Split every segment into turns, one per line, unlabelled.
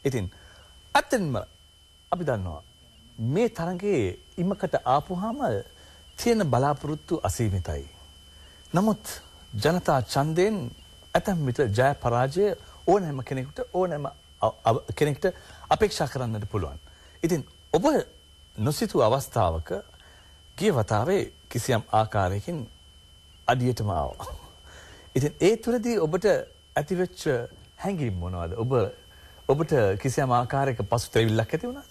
ඉතින් අතෙන්ම අපි දන්නවා මේ තරඟේ ඉමකට ආපුවාම තියෙන බලාපොරොත්තු අසීමිතයි. නමුත් ජනතා ඡන්දයෙන් ඇතැම් විට ජය පරාජය ඕනෑම කෙනෙකුට අපේක්ෂා කරන්නට පුළුවන්. ඉතින් ඔබ නොසිතූ අවස්ථාවක ගිය වතාවේ කිසියම් ආකාරයකින් අඩියටම ආවා. ඉතින් ඒ තුරදී ඔබට ඇතිවෙච්ච හැඟීම් මොනවද? ඔබට කිසියම් ආකාරයක පසුතැවිල්ලක් ඇති වුණාද?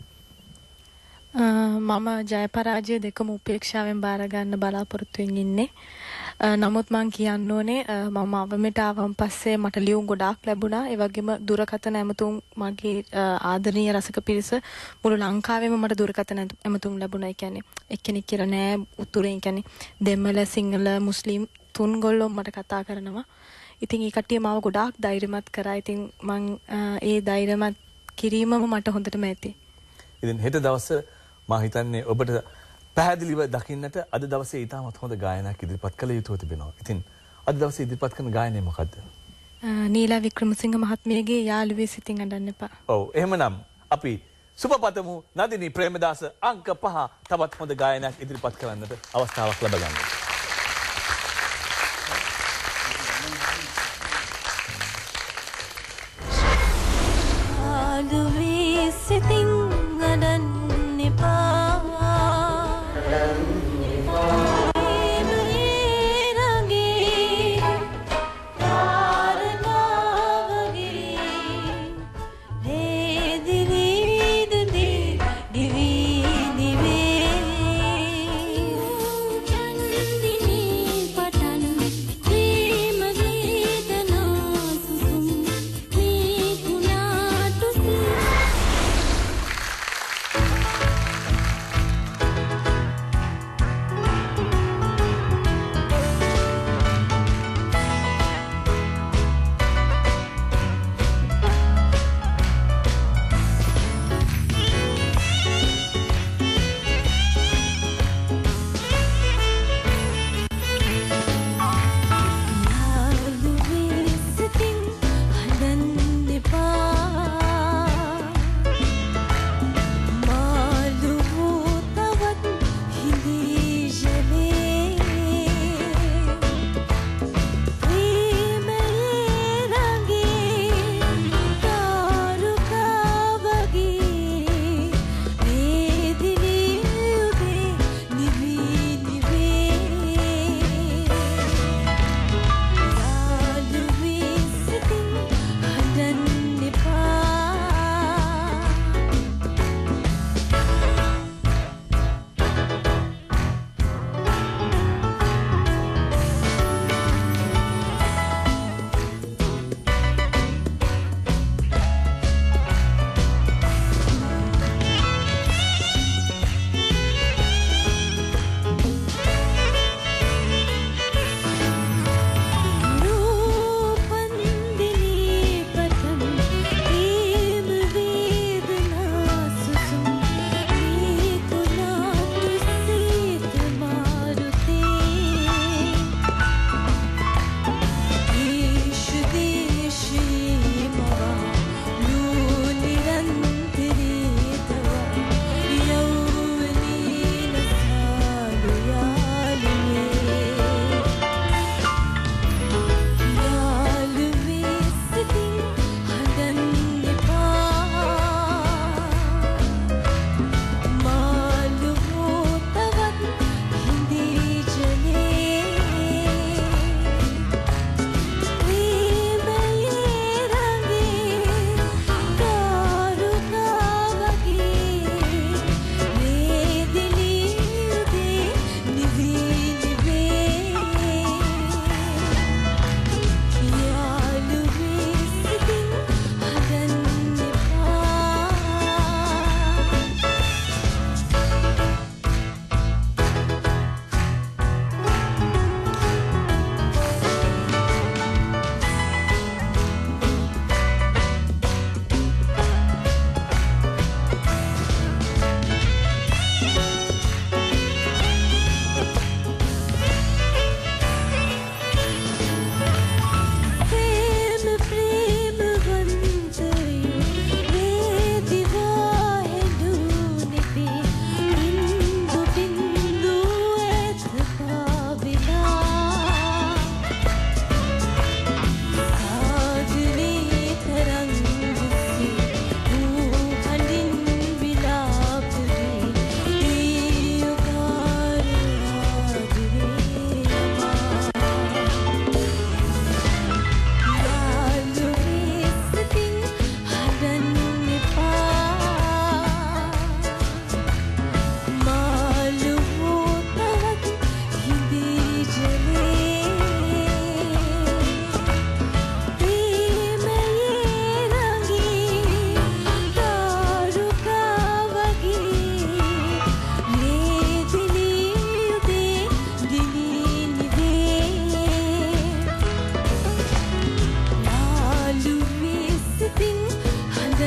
මම ජය පරාජය දෙකම උපේක්ෂාවෙන් බාර ගන්න බලාපොරොත්තුෙන් ඉන්නේ. නමුත් මම කියන්න ඕනේ මම අවමෙට ආවන් පස්සේ මට ලියුම් ගොඩාක් ලැබුණා. ඒ වගේම දුරකථන ඇමතුම් මගේ ආදරණීය රසික පිරිස මුළු ලංකාවෙම මට දුරකථන ඇමතුම් ලැබුණා. ඒ කියන්නේ එක්කෙනෙක් කියලා නෑ උතුරේ. ඒ කියන්නේ දෙමළ, සිංහල, මුස්ලිම් තුන් ගොල්ලෝ මට කතා කරනවා. ඉතින් ඒ කට්ටිය මාව ගොඩාක් ධෛර්යමත් කරා. ඉතින් මං ඒ ධෛර්යමත් කිරීමම මට හොඳටම ඇති.
ඉතින් හෙට දවසේ මා හිතන්නේ ඔබට පැහැදිලිව දකින්නට අද දවසේ ඊටමත් හොඳ ගායනයක් ඉදිරිපත් කළ යුතුව තිබෙනවා. ඉතින් අද දවසේ ඉදිරිපත් කරන ගායනය මොකද්ද?
නීලා වික්‍රමසිංහ මහත්මියගේ යාළුවේ සිතින් අඬන්න එපා.
ඔව් එහෙමනම් අපි සුබපතමු නදිනී ප්‍රේමදාස අංක 5 තවත් හොඳ ගායනයක් ඉදිරිපත් කරන්නට අවස්ථාවක් ලබා ගන්න.
යාළුවේ සිතින් අඬන්න එපා.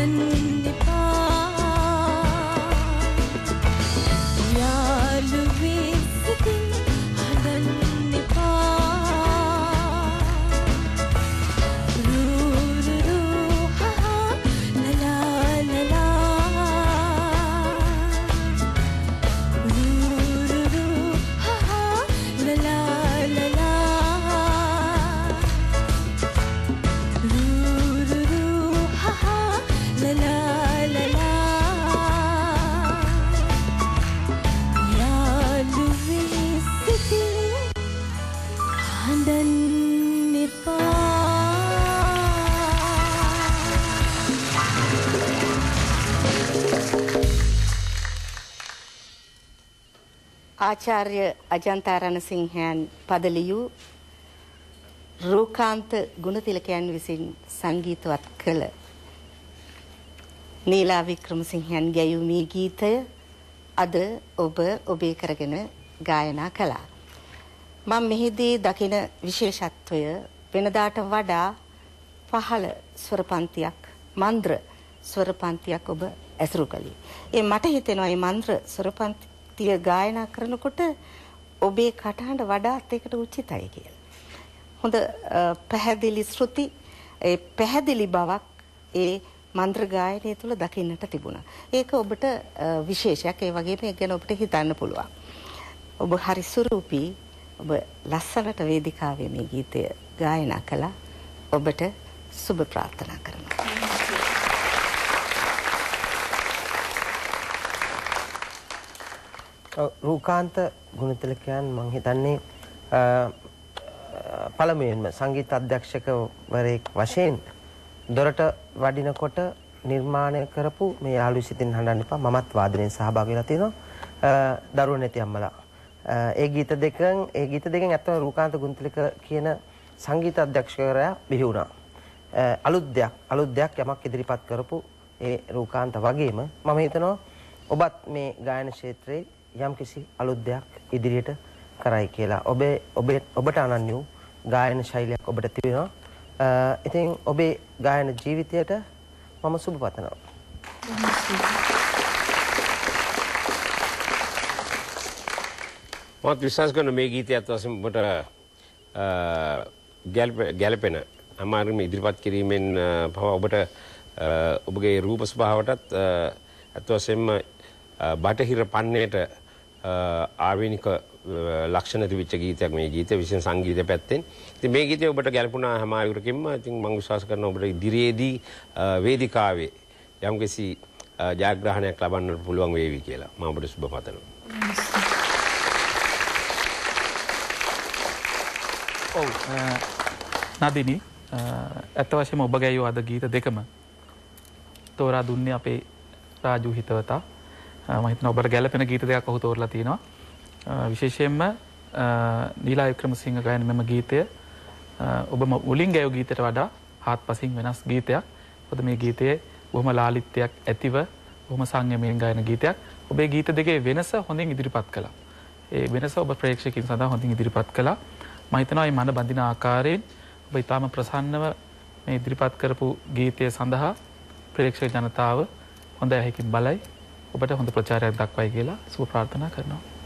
හදන්න එපා යාළුවේ සිතින් හදන්න එපා රුරුරු හහා ලලා ලලා රුරුරු හහා ලලා ලලා රුරුරු හහා ලලා ලලා යාළුවේ සිතින් හදන්න එපා
ආචාර්ය අජන්තා රණසිංහයන් පදලියු රූකාන්ත ගුණතිලකයන් විසින් සංගීතවත් කළ නීලා වික්‍රමසිංහයන් ගැයූ මේ ගීතය අද ඔබ ඔබේ කරගෙන ගායනා කළා. මම මෙහිදී දකින විශේෂත්වය වෙනදාට වඩා පහළ ස්වරපන්තියක් මන්ද්‍ර ස්වරපන්තියක් ඔබ ඇසුරු කළේ. ඒ මට හිතෙනවා මේ මන්ද්‍ර ස්වරපන්තිය ගායනා කරනකොට ඔබේ කටහඬ වඩාත් ඒකට උචිතයි කියලා. හොඳ පැහැදිලි ශ්‍රුති ඒ පැහැදිලි බවක් ඒ මන්ත්‍ර ගායනය තුළ දකින්නට තිබුණා. ඒක ඔබට විශේෂයක්. ඒ වගේම ඒක ගැන ඔබට හිතන්න පුළුවන්. ඔබ හරි සුරූපී. ඔබ ලස්සනට වේදිකාවේ මේ ගීතය ගායනා කළා. ඔබට සුබ ප්‍රාර්ථනා කරනවා.
රූකාන්ත ගුණතිලකයන් මම හිතන්නේ පළමුවෙන්ම සංගීත අධ්‍යක්ෂකවරයෙක් වශයෙන් දොරට වඩිනකොට නිර්මාණය කරපු මේ යාළුවෝ සිතින් හඬන්න එපා මමත් වාදනයෙන් සහභාගී වෙලා තියෙනවා දරුවෝ නැති අම්මලා ඒ ගීත දෙකෙන් ඇත්තම රූකාන්ත ගුණතිලක කියන සංගීත අධ්‍යක්ෂකවරයා බිහි වුණා අලුත් දෙයක් යමක් ඉදිරිපත් කරපු ඒ රූකාන්ත වගේම මම හිතනවා ඔබත් මේ ගායන ක්ෂේත්‍රයේ යම්කිසි අලුත් දෙයක් ඉදිරියට කරයි කියලා ඔබට අනන්‍ය වූ ගායන ශෛලියක් ඔබට තිබෙනවා. ඉතින් ඔබේ ගායන ජීවිතයට මම සුබ පතනවා.
මම විශ්වාස කරන මේ ගීතයත් වශයෙන් ඔබට ගැළපෙන අමාරුම ඉදිරිපත් කිරීමෙන් පව ඔබට ඔබගේ රූප ස්වභාවයටත් අත් වශයෙන්ම බටහිර පන්නේට ආවේනික ලක්ෂණ තිබිච්ච ගීතයක් මේ ගීතය විශේෂ සංගීත පැත්තෙන්. ඉතින් මේ ගීතය ඔබට ගැලපුණා හැමායුරකින්ම. ඉතින් මම විශ්වාස කරනවා ඔබට ඉදිරියේදී වේදිකාවේ යම්කිසි ජයග්‍රහණයක් ලබන්නට පුළුවන් වේවි කියලා මම ඔබට සුබ පතනවා.
ඔව් නදිනි ඇත්ත වශයෙන්ම ඔබ ගැයූ අද ගීත දෙකම තෝරා දුන්නේ අපේ රාජු හිතවතා. මම හිතනවා ඔබට ගැළපෙන ගීත දෙකක් ඔහු තෝරලා තිනවා. විශේෂයෙන්ම නීලා වික්‍රමසිංහ ගායන මෙම ගීතය ඔබ මුලින් ගැයූ ගීතයට වඩා හාත්පසින් වෙනස් ගීතයක්. මොකද මේ ගීතයේ බොහොම ලාලිත්‍යයක් ඇතිව බොහොම සංයමයෙන් ගායන ගීතයක්. ඔබේ ගීත දෙකේ වෙනස හොඳින් ඉදිරිපත් කළා. ඒ වෙනස ඔබ ප්‍රේක්ෂකයන් සඳහා හොඳින් ඉදිරිපත් කළා. මම හිතනවා මේ මන බඳින ආකාරයෙන් ඔබ ඊටාම ප්‍රසන්නව මේ ඉදිරිපත් කරපු ගීතය සඳහා ප්‍රේක්ෂක ජනතාව හොඳ ඇහිකින් බලයි. ඔබට හොඳ ප්‍රචාරයක් දක්වයි කියලා සුබ ප්‍රාර්ථනා කරනවා.